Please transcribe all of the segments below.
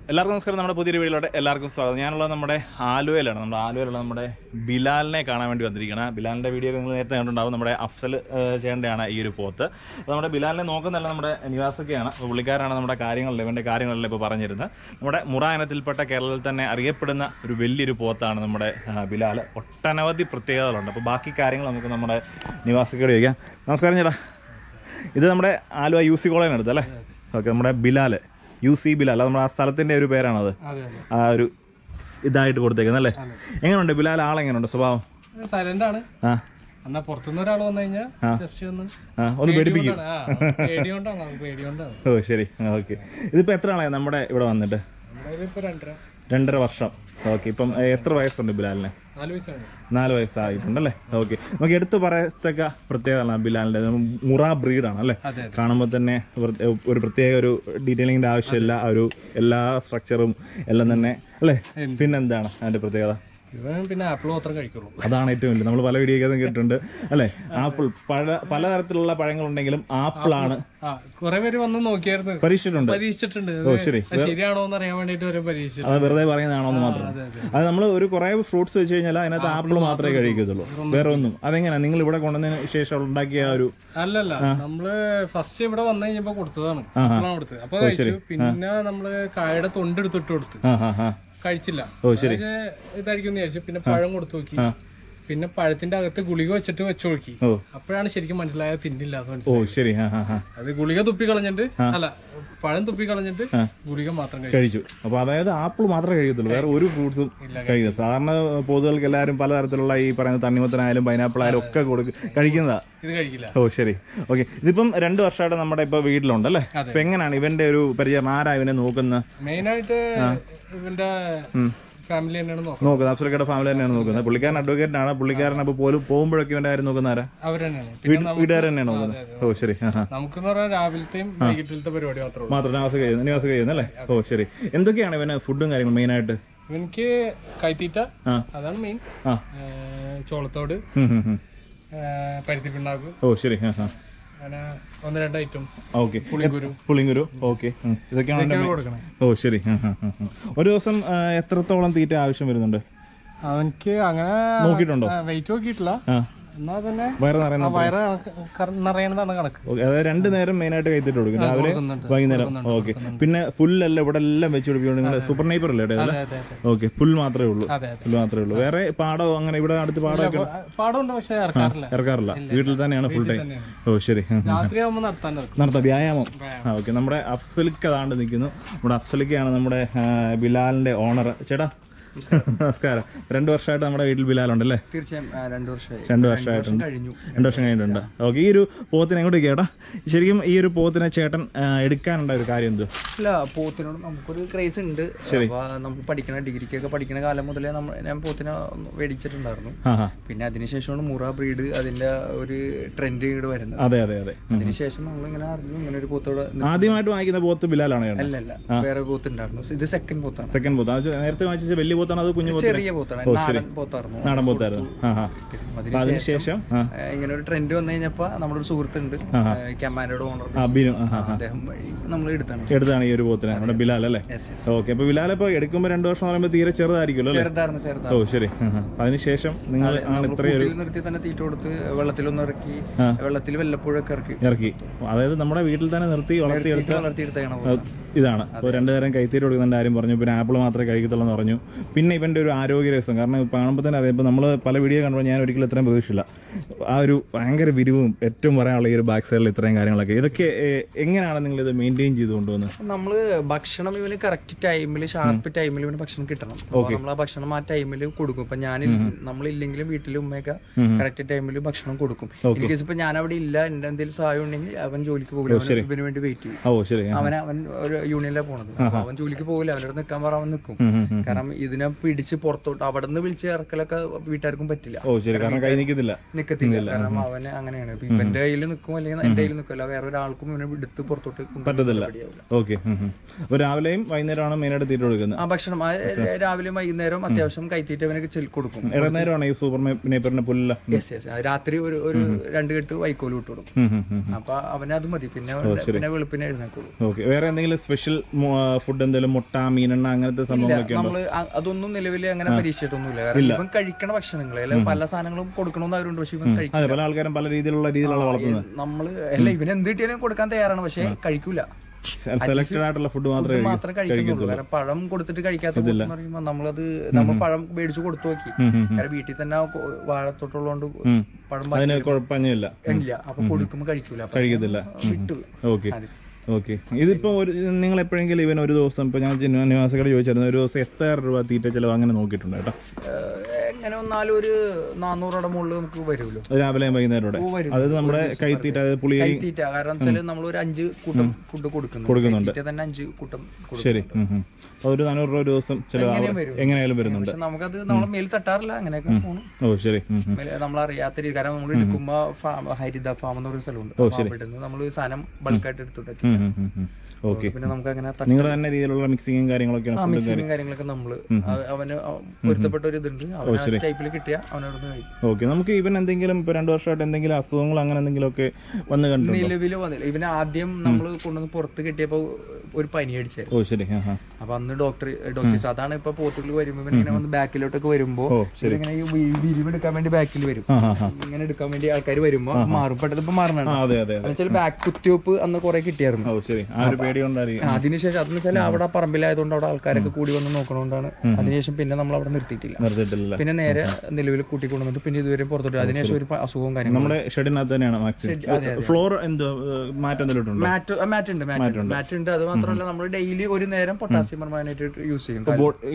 എല്ലാവർക്കും നമസ്കാരം. നമ്മുടെ പുതിയൊരു വീഡിയോയിലോട്ട് എല്ലാവർക്കും സ്വാഗതം. ഞാനുള്ളത് നമ്മുടെ ആലുവയിലാണ്. നമ്മുടെ ആലുവയിലുള്ള നമ്മുടെ ബിലാലിനെ കാണാൻ വേണ്ടി വന്നിരിക്കുകയാണ്. ബിലാലിൻ്റെ വീഡിയോ നിങ്ങൾ നേരത്തെ കണ്ടിട്ടുണ്ടാവും. നമ്മുടെ അഫ്സൽ ചെയ്യേണ്ടതാണ് ഈ ഒരു പോത്ത്. അപ്പോൾ നമ്മുടെ ബിലാലിനെ നോക്കുന്നതല്ല നമ്മുടെ നിവാസൊക്കെയാണ്. അപ്പോൾ പുള്ളിക്കാരാണ് നമ്മുടെ ഇവൻ്റെ കാര്യങ്ങളെല്ലാം ഇപ്പോൾ പറഞ്ഞിരുന്നത്. നമ്മുടെ മുറ ഇനത്തിൽപ്പെട്ട കേരളത്തിൽ തന്നെ അറിയപ്പെടുന്ന ഒരു വലിയൊരു പോത്താണ് നമ്മുടെ ബിലാൽ. ഒട്ടനവധി പ്രത്യേകതകളുണ്ട്. അപ്പോൾ ബാക്കി കാര്യങ്ങൾ നമുക്ക് നമ്മുടെ നിവാസൊക്കെ ചോദിക്കാം. നമസ്കാരം ചേട്ടാ. ഇത് നമ്മുടെ ആലുവ UC കോളേജിനടുത്ത് അല്ലേ? ഓക്കെ. നമ്മുടെ ബിലാൽ UC ബിലാൽ, അത് നമ്മുടെ ആ സ്ഥലത്തിൻ്റെ ഒരു പേരാണത്. ആ ഒരു ഇതായിട്ട് കൊടുത്തേക്കുന്നത് അല്ലേ? എങ്ങനെയുണ്ട് ബിലാൽ? ആളെങ്ങനെയുണ്ട് സ്വഭാവം? സൈലന്റ് ആണ്. എന്നാ പുറത്തുനിന്ന് ഒരാൾ വന്നു കഴിഞ്ഞാൽ ഒന്ന് പേടിപ്പിക്കും. ഓ ശരി, ഓക്കെ. ഇതിപ്പോ എത്ര ആളായി നമ്മുടെ ഇവിടെ വന്നിട്ട്? 2.5 വർഷം. ഓക്കെ. ഇപ്പം എത്ര വയസ്സുണ്ട് ബിലാലിന്? 4 വയസ്സായിട്ടുണ്ടല്ലേ? ഓക്കെ. നമുക്ക് എടുത്തു പറയത്തക്ക പ്രത്യേകത ബിലാലിന്റെ മുറ ബ്രീഡാണ് അല്ലേ? കാണുമ്പോൾ തന്നെ ഒരു പ്രത്യേക ഒരു ഡീറ്റെയിലിങ്ങിന്റെ ആവശ്യമില്ല. ഒരു എല്ലാ സ്ട്രക്ചറും എല്ലാം തന്നെ അല്ലേ? പിന്നെന്താണ് അതിന്റെ പ്രത്യേകത? പിന്നെ ആപ്പിൾ മാത്രം കഴിക്കുള്ളൂ. അതാണ് ഏറ്റവും വലിയ. നമ്മൾ പല വീഡിയോയ്ക്കും കേട്ടിട്ടുണ്ട് അല്ലെ? ആപ്പിൾ പലതരത്തിലുള്ള പഴങ്ങളുണ്ടെങ്കിലും ആപ്പിളാണ്. കുറെ പേര് വന്ന് നോക്കിയായിരുന്നു, പരീക്ഷിച്ചിട്ടുണ്ട്. ശരിയാണോ എന്ന് അറിയാൻ വേണ്ടിട്ട് പരീക്ഷിച്ചു. അത് വെറുതെ പറയുന്നതാണോ എന്ന് മാത്രം. അത് നമ്മൾ ഒരു കുറെ ഫ്രൂട്ട്സ് വെച്ച് കഴിഞ്ഞാൽ അതിനകത്ത് ആപ്പിൾ മാത്രമേ കഴിക്കത്തുള്ളൂ, വേറെ ഒന്നും. അതെങ്ങനെയാ നിങ്ങൾ ഇവിടെ കൊണ്ടുവന്നതിന് ശേഷം ഉണ്ടാക്കിയ ഒരു? അല്ലല്ല, നമ്മള് ഫസ്റ്റ് ഇവിടെ വന്നു കഴിഞ്ഞപ്പോ കൊടുത്തതാണ്, കൊടുത്തത്. അപ്പൊ കഴിച്ചു. പിന്നെ നമ്മള് കായയുടെ തൊണ്ടെടുത്തിട്ട് കൊടുത്തു, കഴിച്ചില്ല. ഇതായിരിക്കും വിചാരിച്ചു. പിന്നെ പഴം കൊടുത്തു നോക്കി. പിന്നെ പഴത്തിന്റെ അകത്ത് ഗുളിക വെച്ചിട്ട് വെച്ചൊഴുക്കി. അപ്പോഴാണ് ശരിക്കും മനസ്സിലായത് തിന്നില്ലാതെ മനസ്സിലായി. അത് ഗുളിക തുപ്പി കളഞ്ഞിട്ട്, അല്ല പഴം തുപ്പി കളഞ്ഞിട്ട് ഗുളിക മാത്രം കഴിച്ചു. അപ്പൊ അതായത് ആപ്പിൾ മാത്രമേ കഴിക്കത്തുള്ളൂ, വേറെ ഒരു ഫ്രൂട്ട്സും കഴിക്കില്ല. സാധാരണ പൊതുകൾക്ക് എല്ലാവരും പലതരത്തിലുള്ള ഈ പറയുന്ന തണ്ണിമത്തനായാലും പൈനാപ്പിൾ ആയാലും ഒക്കെ കഴിക്കുന്നതാ. ഇത് കഴിക്കില്ല. ഓ ശരി, ഓക്കെ. ഇതിപ്പം 2 വർഷമായിട്ട് നമ്മുടെ ഇപ്പൊ വീട്ടിലുണ്ടല്ലേ? അപ്പൊ എങ്ങനെയാണ് ഇവന്റെ ഒരു പരിചയം? ആരാ ഇവനെ നോക്കുന്നത്? മെയിനായിട്ട് ഇവന്റെ ഫാമിലി തന്നെയാണ് നോക്കുന്നത്. അഫ്സലിക്കയുടെ ഫാമിലി തന്നെയാണ് നോക്കുന്നത്. പുള്ളിക്കാരൻ അഡ്വക്കേറ്റ് ആണ്. പുള്ളിക്കാരൻ അപ്പൊ പോലും പോകുമ്പോഴൊക്കെ ഇവന്റെ കാര്യം നോക്കുന്ന ആരാ? വീട്ടുകാർ തന്നെയാണ് നോക്കുന്നത്. ഓ ശരി. നമുക്ക് രാവിലത്തെയും വൈകിട്ടിലത്തെ പരിപാടി മാത്രം നിവാസം കഴിയുന്നല്ലേ? ഓ ശരി. എന്തൊക്കെയാണ് ഇവന് ഫുഡും കാര്യങ്ങളും മെയിൻ ആയിട്ട്? എനിക്ക് കൈത്തീറ്റ, അതാണ് മെയിൻ. ചോളത്തോട്, പരുത്തിപ്പിണ്ണാക്ക്. ഓ ശരി. 1-2 ഐറ്റം. ഓക്കെ. പുളിങ്കുരു. ഓക്കെ. ഇതൊക്കെയാണ്. ഓ ശരി. ഒരു ദിവസം എത്രത്തോളം തീറ്റ ആവശ്യം വരുന്നുണ്ട് അവൻക്ക്? അങ്ങനെ നോക്കിയിട്ടുണ്ടോ? വെയിറ്റ് നോക്കിയിട്ടില്ല. എന്നാ തന്നെ വയറ് നിറയണതാണ് കണക്ക്. അതായത് 2 നേരം മെയിൻ ആയിട്ട് കഴിച്ചിട്ട് കൊടുക്കും, രാവിലെ വൈകുന്നേരം. ഓക്കെ. പിന്നെ പുല്ലെല്ലാം ഇവിടെ എല്ലാം വെച്ച് കൊടുക്കും. നിങ്ങൾ സൂപ്പർ നൈപ്പർ അല്ലേ? ഓക്കെ. പുല്ല് മാത്രമേ ഉള്ളൂ. വേറെ പാടോ അങ്ങനെ ഇവിടെ അടുത്ത് പാടമൊക്കെ? പാടമുണ്ട്, പക്ഷേ ഇറക്കാറില്ല. വീട്ടിൽ തന്നെയാണ് ഫുൾ ടൈം. ഓ ശരി. രാത്രിയാകുമ്പോൾ നടത്താം, വ്യായാമം. ഓക്കെ. നമ്മുടെ അഫ്സലിക്ക് അതാണ്ട് നിൽക്കുന്നു. നമ്മുടെ അഫ്സലിക്കാണ് നമ്മുടെ ബിലാലിന്റെ ഓണർ. ചേട്ടാ നമസ്കാരം. 2 വർഷമായിട്ട് നമ്മുടെ വീട്ടിൽ ബിലാലുണ്ടല്ലേ? തീർച്ചയായും 2 വർഷമായിട്ടുണ്ട്. 2 വർഷം കഴിഞ്ഞിട്ടുണ്ട്. ഓക്കെ. ഈ ഒരു പോത്തിനെ എങ്ങോട്ട് കേട്ടാ? ശരിക്കും ഈ ഒരു പോത്തിനെ ചേട്ടൻ എടുക്കാനുണ്ടായ ഒരു കാര്യം എന്തോ? ഇല്ല, പോത്തിനോട് നമുക്കൊരു ക്രേസ് ഉണ്ട്. നമുക്ക് പഠിക്കണ ഡിഗ്രിക്കൊക്കെ പഠിക്കണ കാലം മുതലേ ഞാൻ പോത്തിനെ മേടിച്ചിട്ടുണ്ടായിരുന്നു. പിന്നെ അതിനുശേഷമാണ് മുറ ബ്രീഡ് അതിന്റെ ഒരു ട്രെൻഡ് ഇങ്ങോട്ട് വരുന്നത്. അതെ. അതിനുശേഷം നമ്മളിങ്ങനെ അറിഞ്ഞു ഇങ്ങനെ ഒരു പോത്തോട്. ആദ്യമായിട്ട് വാങ്ങിക്കുന്ന പോത്ത് ബിലാലാണ്? അല്ലല്ല, വേറെ പോത്ത് ഉണ്ടായിരുന്നു. ഇത് സെക്കൻഡ് പോത്താണ്. നേരത്തെ വാങ്ങിച്ച വലിയ ചെറിയ പോത്താണ്, നാടൻ പോത്തായിരുന്നു. അതിനുശേഷം ഇങ്ങനെ ഒരു ട്രെൻഡ് വന്നു കഴിഞ്ഞപ്പോ നമ്മുടെ ഒരു സുഹൃത്തുണ്ട്, കമാൻഡോയുടെ ഓണർ, അദ്ദേഹം വഴി നമ്മൾ എടുത്താണ് ഈ ഒരു പോത്തിനെ, നമ്മുടെ ബിലാൽ അല്ലേ? ഓക്കെ. അപ്പൊ ബിലാൽ ഇപ്പൊ എടുക്കുമ്പോ 2 വർഷം പറയുമ്പോ തീരെ ചെറുതായിരിക്കുമല്ലോ? ചെറുതായിരുന്നു. ഓ ശരി. അതിനുശേഷം നിങ്ങൾ നിർത്തി തന്നെ തീറ്റ കൊടുത്ത് വെള്ളത്തിലൊന്നും ഇറക്കി, വെള്ളത്തിൽ വല്ലപ്പോഴൊക്കെ ഇറക്കി. അതായത് നമ്മുടെ വീട്ടിൽ തന്നെ നിർത്തി വളർത്തിയെടുത്താണ്. ഇതാണ്. അപ്പോൾ 2 നേരം കൈത്തീറ്റ കൊടുക്കുന്നതിന്റെ കാര്യം പറഞ്ഞു. പിന്നെ ആപ്പിൾ മാത്രമേ കഴിക്കത്തുള്ളൂ എന്ന് പറഞ്ഞു. പിന്നെ ഇവന്റെ ഒരു ആരോഗ്യ രസം, കാരണം കാണുമ്പോൾ തന്നെ അറിയാം. ഇപ്പോൾ നമ്മൾ പല വീഡിയോ കാണുമ്പോൾ ഞാൻ ഒരിക്കലും ഇത്രയും പ്രതീക്ഷിച്ചില്ല. ആ ഒരു ഭയങ്കര വിരിവും ഏറ്റവും പറയാനുള്ള ഈ ഒരു ബാക്ക് സൈഡിൽ ഇത്രയും കാര്യങ്ങളൊക്കെ. ഇതൊക്കെ എങ്ങനെയാണ് നിങ്ങൾ ഇത് മെയിൻറ്റെയിൻ ചെയ്ത് കൊണ്ടുവന്നത്? നമ്മൾ ഭക്ഷണം ഇവന് കറക്റ്റ് ടൈമിൽ, ഷാർപ്പ് ടൈമിൽ ഇവന് ഭക്ഷണം കിട്ടണം. നമ്മൾ ആ ഭക്ഷണം ആ ടൈമിൽ കൊടുക്കും. ഇപ്പൊ നമ്മളില്ലെങ്കിലും വീട്ടിൽ ഉമ്മയൊക്കെ കറക്റ്റ് ടൈമിൽ ഭക്ഷണം കൊടുക്കും. ഇൻകേസ് ഇപ്പൊ ഞാൻ അവിടെ ഇല്ല, എന്റെ എന്തെങ്കിലും സഹായം ഉണ്ടെങ്കിൽ അവൻ ജോലിക്ക് പോകില്ല, ഇവന് വേണ്ടി വെയിറ്റ് ചെയ്യും. അവൻ ഒരു യൂണിയനിലാണ് പോണത്. അവൻ ജോലിക്ക് പോകില്ല, അവൻ്റെ അടുത്ത് നിൽക്കാൻ പറയാൻ നിൽക്കും. കാരണം ഇതിനെ പിടിച്ച് പുറത്തോട്ട് അവിടെ നിന്ന് വിളിച്ച് ഇറക്കലൊക്കെ വീട്ടുകാർക്കും പറ്റില്ല, നിക്കത്തില്ല. കാരണം അവന് അങ്ങനെയാണ്. ഇവന്റെ കയ്യിൽ നിൽക്കും, അല്ലെങ്കിൽ എന്റെ കയ്യിൽ നിൽക്കില്ല, വേറെ ഒരാൾക്കും ഇവനെ എടുത്ത് പുറത്തോട്ട് പറ്റത്തില്ല. രാവിലെയും വൈകുന്നേരമാണ് മെയിനായിട്ട് തീറ്റ കൊടുക്കുന്നത്. ആ ഭക്ഷണം രാവിലെയും വൈകുന്നേരം അത്യാവശ്യം കൈത്തീറ്റ അവനൊക്കെ കൊടുക്കും. രാത്രി ഒരു 2 കെട്ട് വൈക്കോല് വിട്ടു കൊടുക്കും. അപ്പൊ അവന് അത് മതി. പിന്നെ വെളുപ്പിനെ എഴുന്നേക്കുള്ളൂ. വേറെ എന്തെങ്കിലും സ്പെഷ്യൽ ഫുഡ് എന്തെങ്കിലും മുട്ട, മീനെണ്ണ അങ്ങനത്തെ സംഭവങ്ങളൊക്കെ നമ്മള് അതൊന്നും നിലവിൽ അങ്ങനെ പരീക്ഷിച്ചിട്ടൊന്നുമില്ല. കാരണം ഇവൻ കഴിക്കണ ഭക്ഷണങ്ങൾ പല സാധനങ്ങളും കൊടുക്കണമെന്ന് അവരുണ്ട്. പക്ഷെ ഇവൻ കഴിക്കില്ല. പല ആൾക്കാരും പല രീതിയിലാണ് വളർത്തുന്നത്. നമ്മള് അല്ല ഇവൻ എന്ത് കിട്ടിയാലും കൊടുക്കാൻ തയ്യാറാണ്, പക്ഷെ കഴിക്കൂല. സെലക്ടഡ് ആയിട്ടുള്ള ഫുഡ് മാത്രമേ കഴിക്കുന്നുള്ളൂ. കാരണം പഴം കൊടുത്തിട്ട് കഴിക്കാത്ത പറയുമ്പോ നമ്മൾ പഴം മേടിച്ചു കൊടുത്തു നോക്കി. കാരണം വീട്ടിൽ തന്നെ വാഴത്തോട്ടുള്ളതുകൊണ്ട് പഴം കുഴപ്പമില്ല. അപ്പൊ കൊടുക്കുമ്പോ കഴിക്കത്തില്ല. വിട്ടു. ഓക്കെ. ഇതിപ്പോ നിങ്ങൾ എപ്പോഴെങ്കിലും ഇവൻ ഒരു ദിവസം ഇപ്പൊ ഞാൻ നിവാസികളോട് ചോദിച്ചായിരുന്നു, ഒരു ദിവസം എത്ര രൂപ തീറ്റ ചെലവ് അങ്ങനെ നോക്കിയിട്ടുണ്ട് കേട്ടോ? എങ്ങനെ വന്നാലും ഒരു 400 മുകളിൽ നമുക്ക് വരുമല്ലോ, രാവിലെയും വൈകുന്നേരം. അതായത് നമ്മുടെ കൈത്തീറ്റ, പുളി കൈത്തീറ്റ. കാരണം നമ്മൾ ഒരു 5 കൂട്ടം ഫുഡ് കൊടുക്കുന്നുണ്ട് തന്നെ 5 കൂട്ടം. ശരി. ഒരു 400 രൂപ ദിവസം ചിലവ് എങ്ങനെയാലും വരുന്നുണ്ട്. നമുക്കത് നമ്മളെ മേൽ തട്ടാറില്ല, അങ്ങനെയൊക്കെ പോകണം. ഓ ശരി. നമ്മളറിയാത്ത രീതി. കാരണം നമ്മൾ എടുക്കുമ്പോ ഹരിത ഫാം എന്ന് പറയുന്ന സ്ഥലമുണ്ട്. നമ്മൾ സാധനം ബൾക്കായിട്ട് എടുത്തിട്ട് പിന്നെ നമുക്ക് അങ്ങനെ നിങ്ങളുടെ തന്നെ രീതിയിലുള്ള മിക്സിങ്ങും കാര്യങ്ങളൊക്കെ നമ്മള് അവന് പൊരുത്തപ്പെട്ട ഒരു ഇതുണ്ട്. ടൈപ്പിൽ കിട്ടിയ അവനോട് കഴിക്കും. ഓക്കെ. നമുക്ക് ഇവൻ എന്തെങ്കിലും ഇപ്പൊ 2 വർഷമായിട്ട് എന്തെങ്കിലും അസുഖങ്ങൾ അങ്ങനെ എന്തെങ്കിലും ഒക്കെ വന്ന് കണ്ടു? നിലവില് വന്നില്ല. ഇവന് ആദ്യം നമ്മൾ കൊണ്ടുവന്ന് പുറത്ത് കിട്ടിയപ്പോ ഒരു പനി അടിച്ചായിരുന്നു. ഓ ശരി. അപ്പൊ അന്ന് ഡോക്ടേഴ്സ് അതാണ് ഇപ്പൊ പോത്തുകൾ വരുമ്പോ ഇങ്ങനെ വന്ന് ബാക്കിലോട്ടൊക്കെ വരുമ്പോ ഇങ്ങനെ വിരിവെടുക്കാൻ വേണ്ടി ബാക്കിൽ വരും. ഇങ്ങനെ എടുക്കാൻ വേണ്ടി ആൾക്കാർ വരുമ്പോ മാറും. പെട്ടെന്ന് ഇപ്പൊ മാറണം. ബാക്ക് കുത്തിവെപ്പ് അന്ന് കുറെ കിട്ടിയായിരുന്നു. അതിനുശേഷം അതെന്ന് വെച്ചാൽ അവിടെ പറമ്പിലായതുകൊണ്ട് അവിടെ ആൾക്കാരൊക്കെ കൂടി വന്ന് നോക്കണോണ്ടാണ്. അതിനുശേഷം പിന്നെ നമ്മൾ അവിടെ നിർത്തിയിട്ടില്ല. പിന്നെ നേരെ നിലവിൽ കൂട്ടിക്കൊണ്ടുവന്നിട്ട് പിന്നെ ഇതുവരെ പുറത്തോട്ട്. അതിനുശേഷം ഒരു അസുഖവും കാര്യങ്ങളും നമ്മുടെ ഷെഡിനകത്ത് തന്നെയാണ്. ഫ്ലോർ എന്തോ മാറ്റ് ഉണ്ട്. അത് മാത്രമല്ല നമ്മൾ ഡെയിലി ഒരു നേരം പൊട്ടാസ്യം പെർമാനേറ്റ് യൂസ് ചെയ്യും.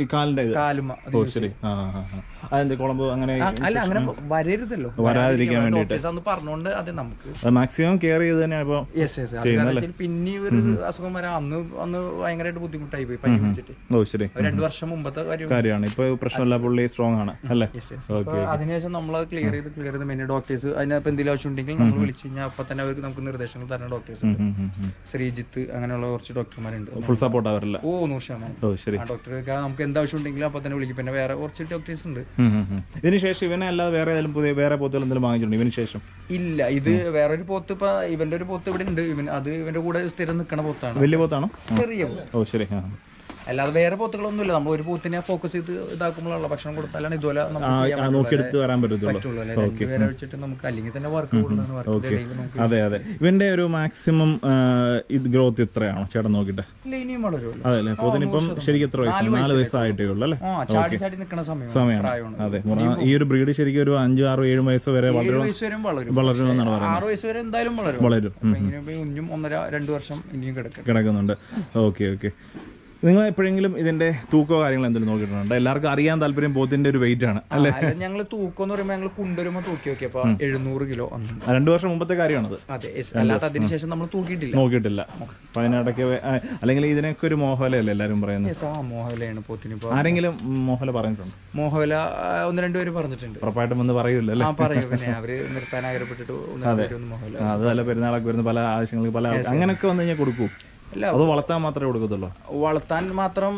അല്ല അങ്ങനെ വരരുതല്ലോ, വരാതിരിക്കാൻ വേണ്ടിട്ട് പറഞ്ഞോണ്ട് അത് നമുക്ക് മാക്സിമം കെയർ ചെയ്ത് തന്നെയാണ്. പിന്നെ ഒരു അസുഖം വരാം. അന്ന് ഭയങ്കരമായിട്ട് ബുദ്ധിമുട്ടായി പോയി പനി പിടിച്ചിട്ട്. 2 വർഷം മുമ്പത്തെ കാര്യമാണ്. ഇപ്പൊ പ്രശ്നമില്ല, പുള്ളി സ്ട്രോങ് ആണ് അല്ലേ? അതിനുശേഷം നമ്മൾ ക്ലിയർ ചെയ്ത് പിന്നെ ഡോക്ടേഴ്സ് അതിനകത്ത് എന്തെങ്കിലും ആവശ്യം ഉണ്ടെങ്കിൽ നമ്മൾ വിളിച്ചു കഴിഞ്ഞാൽ അപ്പൊ തന്നെ അവർക്ക് നമുക്ക് നിർദ്ദേശങ്ങൾ തരുന്ന ഡോക്ടേഴ്സ് ഉണ്ട്. ശ്രീജിത്ത് അങ്ങനെയുള്ള കുറച്ച് ഡോക്ടർമാരുണ്ട്. ഫുൾ സപ്പോർട്ട് അവരല്ല? ഓ 100%. ആ ഡോക്ടർക്ക് നമുക്ക് എന്താവശ്യം ഉണ്ടെങ്കിലും അപ്പൊ തന്നെ വിളിക്കും. പിന്നെ വേറെ കുറച്ച് ഡോക്ടേഴ്സ് ഉണ്ട്. ഇതിനുശേഷം ഇവനെ അല്ലാതെ വേറെ പോത്തുകൾ എന്തെങ്കിലും വാങ്ങിച്ചിട്ടുണ്ട് ഇതിന് ശേഷം? ഇല്ല, ഇത് വേറൊരു പോത്ത് ഇപ്പൊ ഇവന്റെ ഒരു പോത്ത് ഇവിടെ ഉണ്ട്. അത് ഇവന്റെ കൂടെ സ്ഥിരം നിൽക്കണ പോത്താണ്. വലിയ പോത്താണോ? ചെറിയ പോത്ത്. ഓ ശരി. അല്ലാതെ വേറെ പോത്തുകളൊന്നുമില്ല. നമ്മൾ ഒരു പോത്തിനെ ഫോക്കസ് ചെയ്ത് ഇതാക്കുമ്പോഴുള്ള ഭക്ഷണം കൊടുത്താലാണ് ഇതുപോലെ നോക്കിയെടുത്ത് വരാൻ പറ്റുള്ളൂ. വെച്ചിട്ട് നമുക്ക് അല്ലെങ്കിൽ തന്നെ വർക്ക് കൂടുതലാണ്. അതെ. ഇവന്റെ ഒരു മാക്സിമം ഗ്രോത്ത് എത്രയാണോ ചേട്ടൻ നോക്കിട്ട്? ഇനിയും വളരുമല്ലോ. അതെ. പോത്തിനിപ്പം ശരിക്കും എത്ര വയസ്സ്? 4 വയസ്സായിട്ടേ ഉള്ളൂ അല്ലേ? ചാടി നിൽക്കുന്ന സമയമാണ്. അതെ. ഈ ഒരു ബ്രീഡ് ശരിക്കും ഒരു 5, 6, 7 വയസ്സ് വരെ വളരുമെന്നാണ് പറയുന്നത്. 6 വയസ്സ് വരെ എന്തായാലും വളരും. കുഞ്ഞും 1.5-2 വർഷം ഇനിയും കിടക്കുന്നുണ്ട്. ഓക്കെ. നിങ്ങൾ എപ്പോഴെങ്കിലും ഇതിന്റെ തൂക്കോ കാര്യങ്ങൾ എന്തെങ്കിലും നോക്കിയിട്ടുണ്ട്? എല്ലാവർക്കും അറിയാൻ താല്പര്യം പോത്തിന്റെ ഒരു വെയിറ്റ് ആണ് അല്ലേ? ഞങ്ങൾ തൂക്കം എന്ന് പറയുമ്പോൾ ഞങ്ങൾ കൊണ്ടുവരുമ്പോൾ തൂക്കി നോക്കിയപ്പോ 700 കിലോ. 2 വർഷം മുമ്പത്തെ കാര്യമാണത്. അതെ. അല്ലാതെ അതിനുശേഷം നമ്മൾ നോക്കിയിട്ടില്ല. അതിനിടയ്ക്ക് അല്ലെങ്കിൽ ഇതിനൊക്കെ ഒരു മോഹലയല്ലേ എല്ലാരും പറയുന്നത്? മോഹലയാണ് പോത്തിന്. ആരെങ്കിലും മോഹല പറഞ്ഞിട്ടുണ്ട്? മോഹല 1-2 പേര് പറഞ്ഞിട്ടുണ്ട്. ഉറപ്പായിട്ടും ഒന്ന് പറയൂല്ലേ? പറയൂ. പിന്നെ അവര് നിർത്താൻ ആഗ്രഹപ്പെട്ടിട്ട് മോഹല. അതല്ല, പെരുന്നാളൊക്കെ വരുന്ന പല ആവശ്യങ്ങൾക്ക് പല അങ്ങനെയൊക്കെ വന്നു കഴിഞ്ഞാൽ കൊടുക്കൂ? അത് വളർത്താൻ മാത്രമേ കൊടുക്കത്തുള്ളൂ? വളർത്താൻ മാത്രം.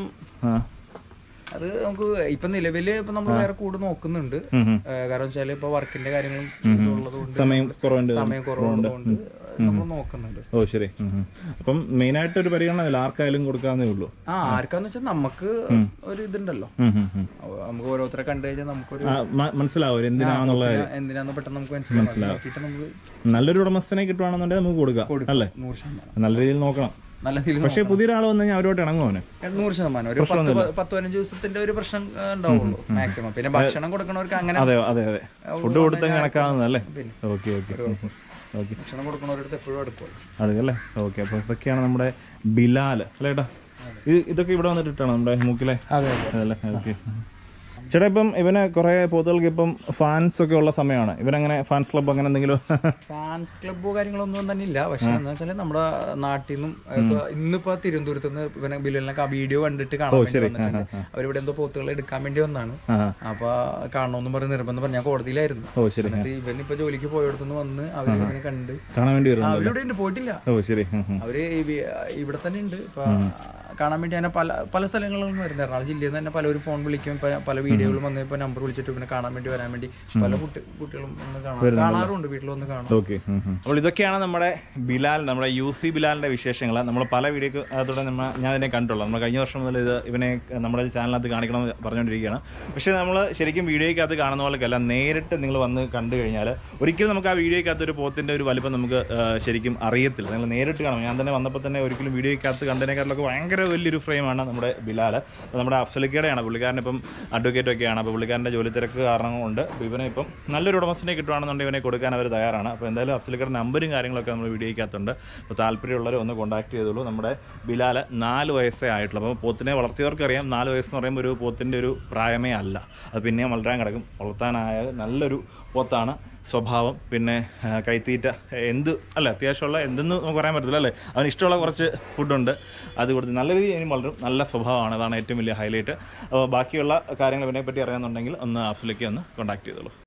അത് നമുക്ക് ഇപ്പൊ നിലവില് ഇപ്പൊ നമ്മൾ വേറെ കൂട് നോക്കുന്നുണ്ട്. കാരണം വെച്ചാല് ഇപ്പൊ വർക്കിന്റെ കാര്യങ്ങളും ഉള്ളതുകൊണ്ട് സമയം കുറവുള്ളതുകൊണ്ട് നമ്മൾ നോക്കുന്നുണ്ട്. ഓ ശരി. അപ്പം മെയിൻ ആയിട്ട് ഒരു പരിഗണന ആർക്കായാലും കൊടുക്കാന്നേ ഉള്ളൂ? ആർക്കാന്ന് വെച്ചാൽ നമുക്ക് ഒരു ഇതുണ്ടല്ലോ, നമുക്ക് ഓരോരുത്തരെ കണ്ടു കഴിഞ്ഞാൽ നമുക്കൊരു മനസ്സിലാവും എന്തിനാന്ന് പെട്ടെന്ന് നമുക്ക് മനസ്സിലാവും. നല്ലൊരു ഉടമസ്ഥനെ കിട്ടുവാണെന്നുണ്ടെങ്കിൽ നമുക്ക് കൊടുക്കാം അല്ലേ? നല്ല രീതിയിൽ നോക്കണം. പക്ഷേ പുതിയൊരാൾ വന്നു കഴിഞ്ഞാൽ അവരോട്ട് ഇണങ്ങുവാന് 100%. ഒരു 10-15 ദിവസത്തിന്റെ ഒരു പ്രശ്നം ഉണ്ടാവുള്ളൂ മാക്സിമം. പിന്നെ ഭക്ഷണം കൊടുക്കണവർക്ക് അങ്ങനെ അതെ ഫുഡ് കൊടുത്താൽ കണക്കാവുന്നതല്ലേ? ഓക്കെ. ഭക്ഷണം കൊടുക്കണവരുടെ എപ്പോഴും അടുക്കല്ലേ? ഓക്കെ. അപ്പൊ ഇതൊക്കെയാണ് നമ്മുടെ ബിലാൽ അല്ലേട്ടാ. ഇതൊക്കെ ഇവിടെ വന്നിട്ടാണ് നമ്മുടെ മൂക്കിലെ? അതല്ലേ? ഓക്കെ. ചേട്ടാ, ഇപ്പം ഇവന് കുറെ പോത്തുകൾക്ക് ഇപ്പം ഫാൻസ് ഒക്കെ ഉള്ള സമയമാണ്. ഇവനങ്ങനെ ഫാൻസ് ക്ലബ് അങ്ങനെ എന്തെങ്കിലും? ഫാൻസ് ക്ലബ്ബോ കാര്യങ്ങളൊന്നും തന്നെ ഇല്ല. പക്ഷെ എന്താ വെച്ചാൽ നമ്മുടെ നാട്ടിൽ നിന്നും ഇന്നിപ്പോ തിരുവനന്തപുരത്ത് നിന്ന് ഇവനെ ബില്ലിനൊക്കെ വീഡിയോ കണ്ടിട്ട് കാണാൻ വന്നിട്ടുണ്ട്. അവരിവിടെ എന്തോ പോത്തുകൾ എടുക്കാൻ വേണ്ടി വന്നാണ്. അപ്പൊ കാണണമെന്നും പറഞ്ഞ് നിർബന്ധം ഞാൻ കോടതിയിലായിരുന്നു. ഇവൻ ഇപ്പൊ ജോലിക്ക് പോയടത്തുനിന്ന് വന്ന് അവര് കണ്ട് കാണാൻ വേണ്ടി അവരിവിടെ ഉണ്ട്, പോയിട്ടില്ല. അവര് ഇവിടെ തന്നെ ഉണ്ട്. ഇപ്പൊ കാണാൻ വേണ്ടി അങ്ങനെ പല സ്ഥലങ്ങളിലും വരുന്നത്. എറണാകുളം ജില്ലയിൽ നിന്ന് തന്നെ പലരും ഫോൺ വിളിക്കും, പല വീഡിയോകളും വന്ന് ഇപ്പോൾ നമ്പർ വിളിച്ചിട്ട് പിന്നെ കാണാൻ വേണ്ടി വരാൻ വേണ്ടി പല കുട്ടികളും ഒന്ന് കാണാറുണ്ട്, വീട്ടിലൊന്ന് കാണാം. ഓക്കെ. അപ്പോൾ ഇതൊക്കെയാണ് നമ്മുടെ ബിലാൽ, നമ്മുടെ UC ബിലാലിൻ്റെ വിശേഷങ്ങൾ. നമ്മൾ പല വീഡിയോ അതോടെ ഞാൻ ഇതിനെ കണ്ടുള്ളൂ. നമ്മൾ കഴിഞ്ഞ വർഷം മുതൽ ഇവനെ നമ്മുടെ ചാനലിനകത്ത് കാണിക്കണമെന്ന് പറഞ്ഞുകൊണ്ടിരിക്കുകയാണ്. പക്ഷേ നമ്മൾ ശരിക്കും വീഡിയോയ്ക്കകത്ത് കാണുന്ന പോലെയല്ല, നേരിട്ട് നിങ്ങൾ വന്ന് കണ്ടു കഴിഞ്ഞാൽ ഒരിക്കലും നമുക്ക് ആ വീഡിയോയ്ക്കകത്ത് ഒരു പോത്തിൻ്റെ ഒരു വലിപ്പം നമുക്ക് ശരിക്കും അറിയത്തില്ല. നിങ്ങൾ നേരിട്ട് കാണും. ഞാൻ തന്നെ വന്നപ്പോൾ തന്നെ ഒരിക്കലും വീഡിയോയ്ക്കകത്ത് കണ്ടതിനേക്കാട്ടിലൊക്കെ ഭയങ്കര വലിയൊരു ഫ്രെയിമാണ് നമ്മുടെ ബിലാൽ. നമ്മുടെ അഫ്സലിക്കയുടെയാണ്, പുള്ളിക്കാരൻ ഇപ്പം അഡ്വക്കേറ്റൊക്കെയാണ്. അപ്പോൾ പുള്ളിക്കാരൻ്റെ ജോലി തിരക്ക് കാരണം കൊണ്ട് ഇവനെ ഇപ്പം നല്ലൊരു ഉടമസ്ഥനെ കിട്ടുകയാണെന്നുണ്ടെങ്കിൽ ഇവനെ കൊടുക്കാൻ അവർ തയ്യാറാണ്. അപ്പോൾ എന്തായാലും അഫ്സലിക്കയുടെ നമ്പറും കാര്യങ്ങളൊക്കെ നമ്മൾ വീഡിയോയ്ക്കകത്തുണ്ട്. അപ്പോൾ താല്പര്യമുള്ളവർ ഒന്ന് കോൺടാക്ട് ചെയ്തോളൂ. നമ്മുടെ ബിലാൽ 4 വയസ്സേ ആയിട്ടുള്ളൂ. അപ്പോൾ പോത്തിനെ വളർത്തിയവർക്കറിയാം 4 വയസ്സെന്ന് പറയുമ്പോൾ ഒരു പോത്തിൻ്റെ ഒരു പ്രായമേ അല്ല. അത് പിന്നെയും വളരാൻ കിടക്കും. വളർത്താനായ നല്ലൊരു പോത്താണ്. സ്വഭാവം, പിന്നെ കൈത്തീറ്റ അല്ല അത്യാവശ്യമുള്ള എന്തെന്ന് നമുക്ക് പറയാൻ പറ്റത്തില്ല അല്ലേ. അവന് ഇഷ്ടമുള്ള കുറച്ച് ഫുഡുണ്ട്, അത് കൊടുത്ത് നല്ല രീതിയിൽ ഇനി വളരും. നല്ല സ്വഭാവമാണ്, അതാണ് ഏറ്റവും വലിയ ഹൈലൈറ്റ്. അപ്പോൾ ബാക്കിയുള്ള കാര്യങ്ങൾ ഇതിനെപ്പറ്റി അറിയാമെന്നുണ്ടെങ്കിൽ ഒന്ന് അഫ്സലിക്ക് ഒന്ന് കോൺടാക്ട് ചെയ്തോളൂ.